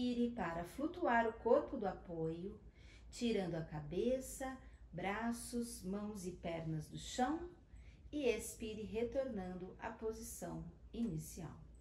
inspire para flutuar o corpo do apoio, tirando a cabeça, braços, mãos e pernas do chão, e expire retornando à posição inicial.